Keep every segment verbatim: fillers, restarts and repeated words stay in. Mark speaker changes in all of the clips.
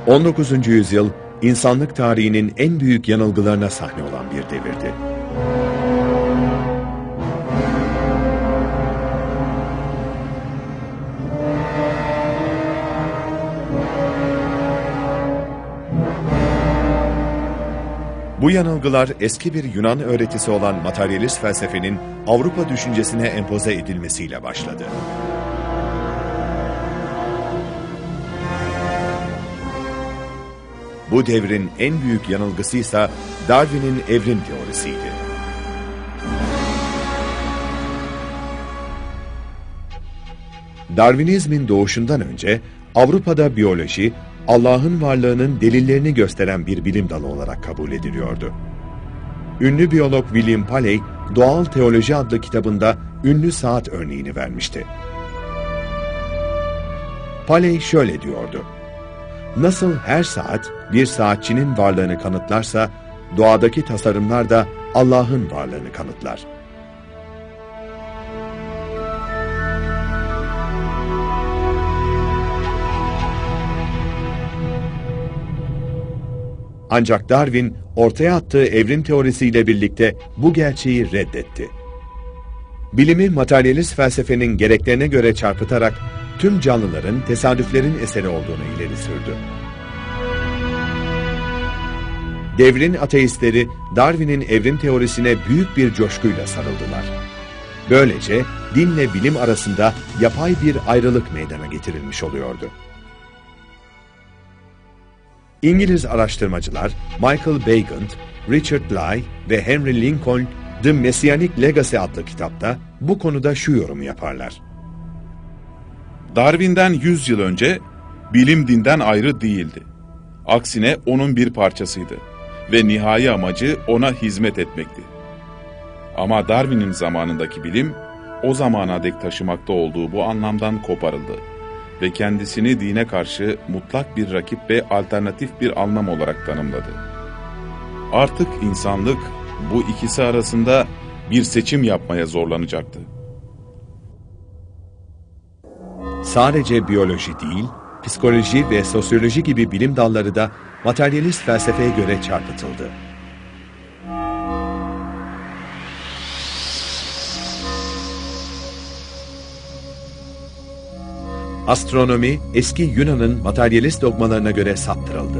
Speaker 1: on dokuzuncu yüzyıl, insanlık tarihinin en büyük yanılgılarına sahne olan bir devirdi. Bu yanılgılar eski bir Yunan öğretisi olan materyalist felsefenin Avrupa düşüncesine empoze edilmesiyle başladı. Bu devrin en büyük yanılgısıysa Darwin'in evrim teorisiydi. Darwinizmin doğuşundan önce Avrupa'da biyoloji, Allah'ın varlığının delillerini gösteren bir bilim dalı olarak kabul ediliyordu. Ünlü biyolog William Paley, Doğal Teoloji adlı kitabında ünlü saat örneğini vermişti. Paley şöyle diyordu: "Nasıl her saat bir saatçinin varlığını kanıtlarsa, doğadaki tasarımlar da Allah'ın varlığını kanıtlar." Ancak Darwin, ortaya attığı evrim teorisiyle birlikte bu gerçeği reddetti. Bilimi materyalist felsefenin gereklerine göre çarpıtarak tüm canlıların tesadüflerin eseri olduğunu ileri sürdü. Devrin ateistleri Darwin'in evrim teorisine büyük bir coşkuyla sarıldılar. Böylece dinle bilim arasında yapay bir ayrılık meydana getirilmiş oluyordu. İngiliz araştırmacılar Michael Bagant, Richard Bly ve Henry Lincoln, The Messianic Legacy adlı kitapta bu konuda şu yorumu yaparlar:
Speaker 2: Darwin'den yüz yıl önce bilim dinden ayrı değildi. Aksine onun bir parçasıydı ve nihai amacı ona hizmet etmekti. Ama Darwin'in zamanındaki bilim, o zamana dek taşımakta olduğu bu anlamdan koparıldı ve kendisini dine karşı mutlak bir rakip ve alternatif bir anlam olarak tanımladı. Artık insanlık bu ikisi arasında bir seçim yapmaya zorlanacaktı.
Speaker 1: Sadece biyoloji değil, psikoloji ve sosyoloji gibi bilim dalları da materyalist felsefeye göre çarpıtıldı. Astronomi, eski Yunan'ın materyalist dogmalarına göre saptırıldı.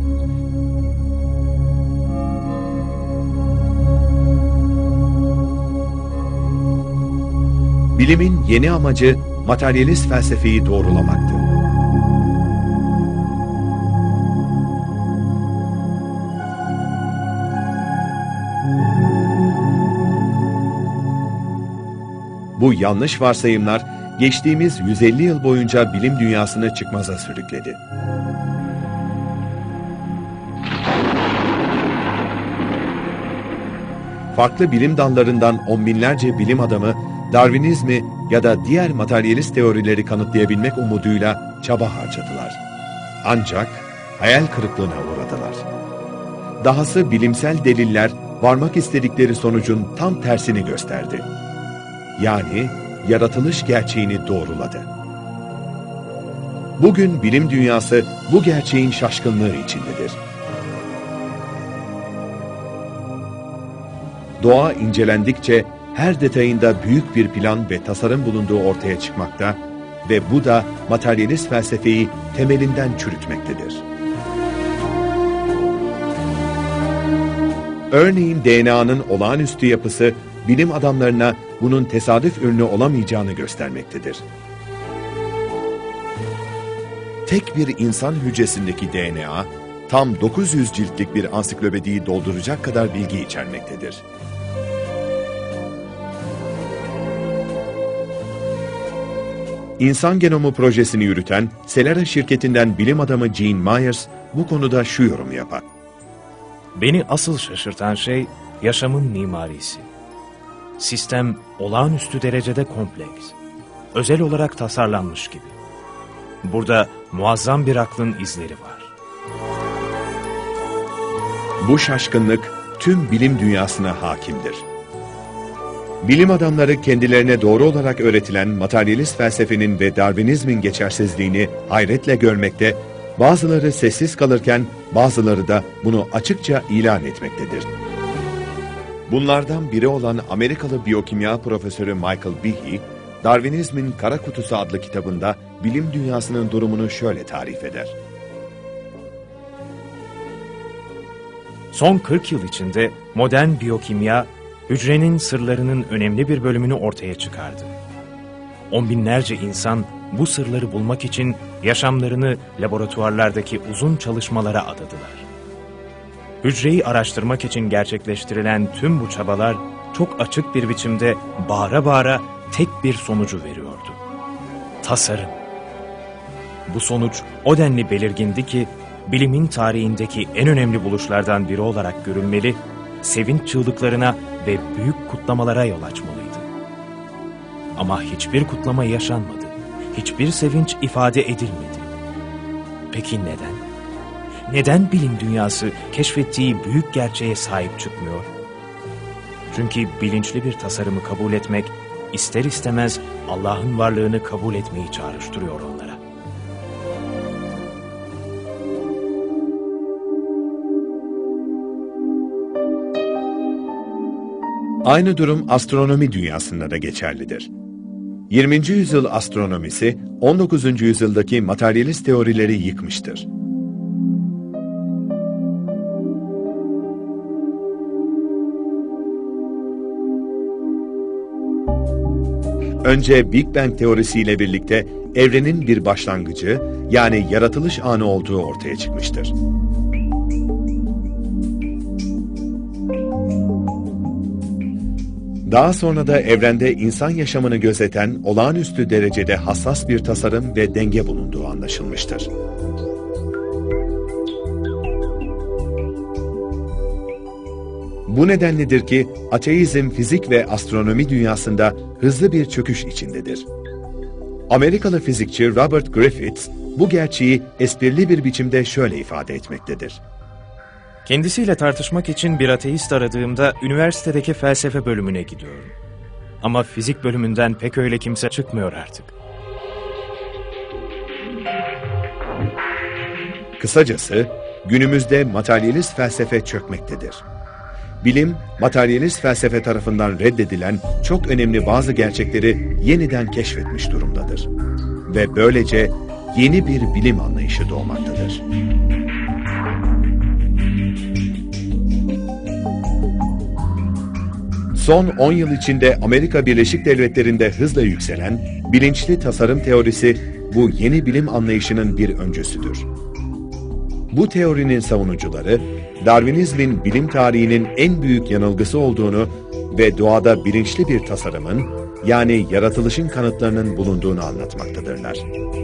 Speaker 1: Bilimin yeni amacı materyalist felsefeyi doğrulamaktı. Bu yanlış varsayımlar geçtiğimiz yüz elli yıl boyunca bilim dünyasını çıkmaza sürükledi. Farklı bilim dallarından on binlerce bilim adamı Darwinizmi ya da diğer materyalist teorileri kanıtlayabilmek umuduyla çaba harcadılar. Ancak hayal kırıklığına uğradılar. Dahası bilimsel deliller varmak istedikleri sonucun tam tersini gösterdi. Yani yaratılış gerçeğini doğruladı. Bugün bilim dünyası bu gerçeğin şaşkınlığı içindedir. Doğa incelendikçe her detayında büyük bir plan ve tasarım bulunduğu ortaya çıkmakta ve bu da materyalist felsefeyi temelinden çürütmektedir. Örneğin D N A'nın olağanüstü yapısı bilim adamlarına bunun tesadüf ürünü olamayacağını göstermektedir. Tek bir insan hücresindeki D N A, tam dokuz yüz ciltlik bir ansiklopediyi dolduracak kadar bilgi içermektedir. İnsan Genomu projesini yürüten Celera şirketinden bilim adamı Gene Myers bu konuda şu yorumu yapar:
Speaker 3: "Beni asıl şaşırtan şey yaşamın mimarisi. Sistem olağanüstü derecede kompleks, özel olarak tasarlanmış gibi. Burada muazzam bir aklın izleri var."
Speaker 1: Bu şaşkınlık tüm bilim dünyasına hakimdir. Bilim adamları kendilerine doğru olarak öğretilen materyalist felsefenin ve Darwinizmin geçersizliğini hayretle görmekte, Bazıları sessiz kalırken bazıları da bunu açıkça ilan etmektedir. Bunlardan biri olan Amerikalı biyokimya profesörü Michael Behe, Darwinizmin Kara Kutusu adlı kitabında bilim dünyasının durumunu şöyle tarif eder.
Speaker 3: Son kırk yıl içinde modern biyokimya, hücrenin sırlarının önemli bir bölümünü ortaya çıkardı. On binlerce insan bu sırları bulmak için yaşamlarını laboratuvarlardaki uzun çalışmalara adadılar. Hücreyi araştırmak için gerçekleştirilen tüm bu çabalar çok açık bir biçimde bağıra bağıra tek bir sonucu veriyordu. Tasarım. Bu sonuç o denli belirgindi ki bilimin tarihindeki en önemli buluşlardan biri olarak görülmeli, sevinç çığlıklarına ve büyük kutlamalara yol açmalıydı. Ama hiçbir kutlama yaşanmadı, hiçbir sevinç ifade edilmedi. Peki neden? Neden bilim dünyası keşfettiği büyük gerçeğe sahip çıkmıyor? Çünkü bilinçli bir tasarımı kabul etmek, ister istemez Allah'ın varlığını kabul etmeyi çağrıştırıyor onlara.
Speaker 1: Aynı durum astronomi dünyasında da geçerlidir. yirminci yüzyıl astronomisi, on dokuzuncu yüzyıldaki materyalist teorileri yıkmıştır. Önce Big Bang teorisiyle birlikte evrenin bir başlangıcı, yani yaratılış anı olduğu ortaya çıkmıştır. Daha sonra da evrende insan yaşamını gözeten olağanüstü derecede hassas bir tasarım ve denge bulunduğu anlaşılmıştır. Bu nedenledir ki ateizm fizik ve astronomi dünyasında hızlı bir çöküş içindedir. Amerikalı fizikçi Robert Griffiths bu gerçeği esprili bir biçimde şöyle ifade etmektedir.
Speaker 3: Kendisiyle tartışmak için bir ateist aradığımda üniversitedeki felsefe bölümüne gidiyorum. Ama fizik bölümünden pek öyle kimse çıkmıyor artık.
Speaker 1: Kısacası günümüzde materyalist felsefe çökmektedir. Bilim, materyalist felsefe tarafından reddedilen çok önemli bazı gerçekleri yeniden keşfetmiş durumdadır. Ve böylece yeni bir bilim anlayışı doğmaktadır. Son on yıl içinde Amerika Birleşik Devletleri'nde hızla yükselen bilinçli tasarım teorisi bu yeni bilim anlayışının bir öncüsüdür. Bu teorinin savunucuları, Darwinizmin bilim tarihinin en büyük yanılgısı olduğunu ve doğada bilinçli bir tasarımın, yani yaratılışın kanıtlarının bulunduğunu anlatmaktadırlar.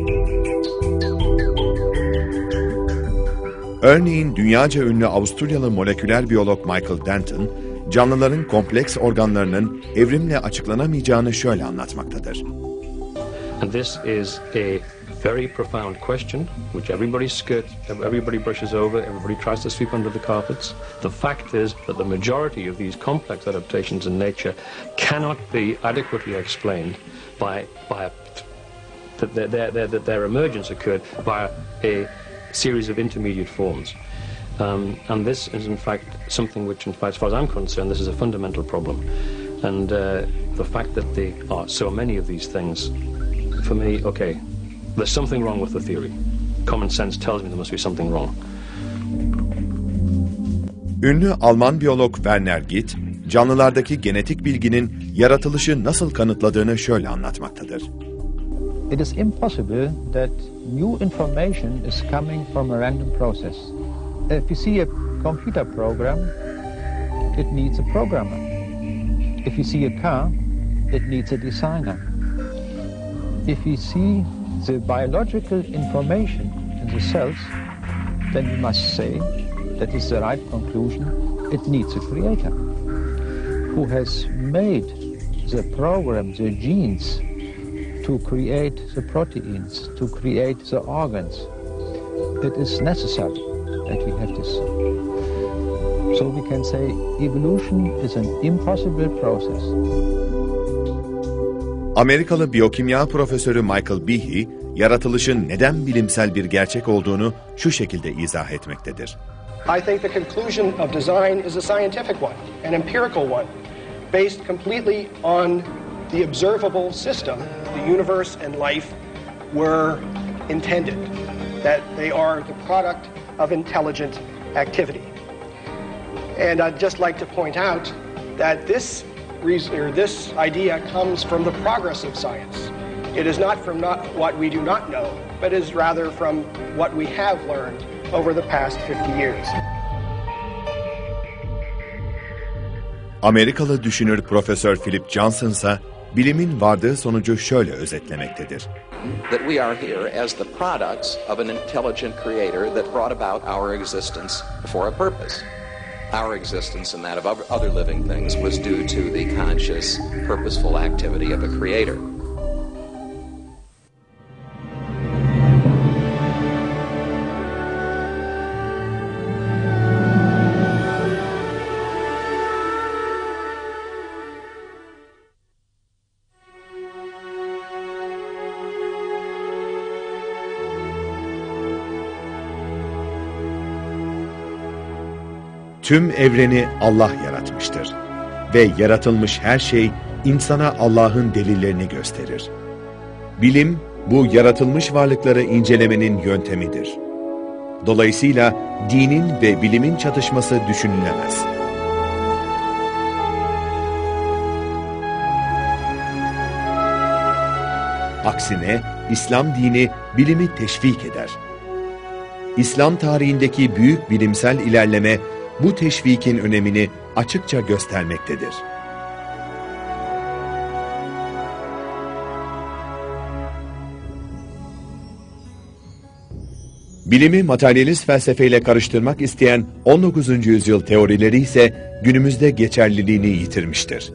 Speaker 1: Örneğin dünyaca ünlü Avusturyalı moleküler biyolog Michael Denton, canlıların kompleks organlarının evrimle açıklanamayacağını şöyle anlatmaktadır.
Speaker 4: And this is a very profound question, which everybody skirts, everybody brushes over, everybody tries to sweep under the carpets. The fact is that the majority of these complex adaptations in nature cannot be adequately explained by by a, that their, their, their, their emergence occurred by a series of intermediate forms. Um, and this is in fact something which, in fact, as far as I'm concerned, this is a fundamental problem. And uh, the fact that there are so many of these things, for me, okay, there's something wrong with the theory. Common sense tells me there must be something wrong.
Speaker 1: Ünlü Alman biyolog Werner Gitt, canlılardaki genetik bilginin yaratılışı nasıl kanıtladığını şöyle anlatmaktadır.
Speaker 5: It is impossible that new information is coming from a random process. If you see a computer program, it needs a programmer. If you see a car, it needs a designer. If you see the biological information in the cells, then you must say that is the right conclusion. It needs a creator who has made the program, the genes, to create the proteins, to create the organs. It is necessary that we have this. So we can say evolution is an impossible process.
Speaker 1: Amerikalı biyokimya profesörü Michael Behe, yaratılışın neden bilimsel bir gerçek olduğunu şu şekilde izah etmektedir.
Speaker 6: I think the conclusion of design is a scientific one, an empirical one, based completely on the observable system the universe and life were intended, that they are the product of intelligent activity. And I'd just like to point out that this reason, or this idea comes from the progress of science. It is not from not what we do not know, but is rather from what we have learned over the past fifty years.
Speaker 1: Amerikalı düşünür Profesör Philip Johnson ise bilimin vardığı sonucu şöyle özetlemektedir.
Speaker 7: That we are here as the products of an intelligent creator that brought about our existence for a purpose. Our existence and that of other living things was due to the conscious, purposeful activity of a creator.
Speaker 1: Tüm evreni Allah yaratmıştır ve yaratılmış her şey insana Allah'ın delillerini gösterir. Bilim, bu yaratılmış varlıkları incelemenin yöntemidir. Dolayısıyla dinin ve bilimin çatışması düşünülemez. Aksine İslam dini bilimi teşvik eder. İslam tarihindeki büyük bilimsel ilerleme bu teşvikin önemini açıkça göstermektedir. Bilimi materyalist felsefeyle karıştırmak isteyen on dokuzuncu yüzyıl teorileri ise günümüzde geçerliliğini yitirmiştir.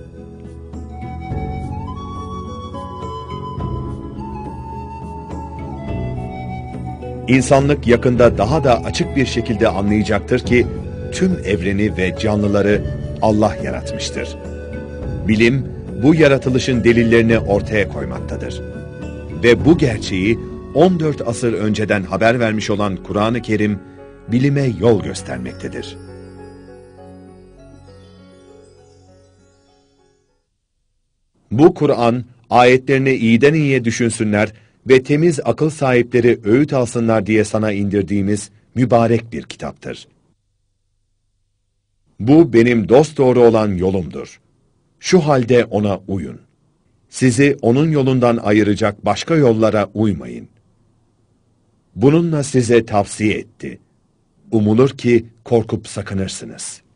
Speaker 1: İnsanlık yakında daha da açık bir şekilde anlayacaktır ki tüm evreni ve canlıları Allah yaratmıştır. Bilim, bu yaratılışın delillerini ortaya koymaktadır. Ve bu gerçeği on dört asır önceden haber vermiş olan Kur'an-ı Kerim, bilime yol göstermektedir. Bu Kur'an, ayetlerini iyiden iyiye düşünsünler ve temiz akıl sahipleri öğüt alsınlar diye sana indirdiğimiz mübarek bir kitaptır. Bu benim dosdoğru olan yolumdur. Şu halde ona uyun. Sizi onun yolundan ayıracak başka yollara uymayın. Bununla size tavsiye etti. Umulur ki korkup sakınırsınız.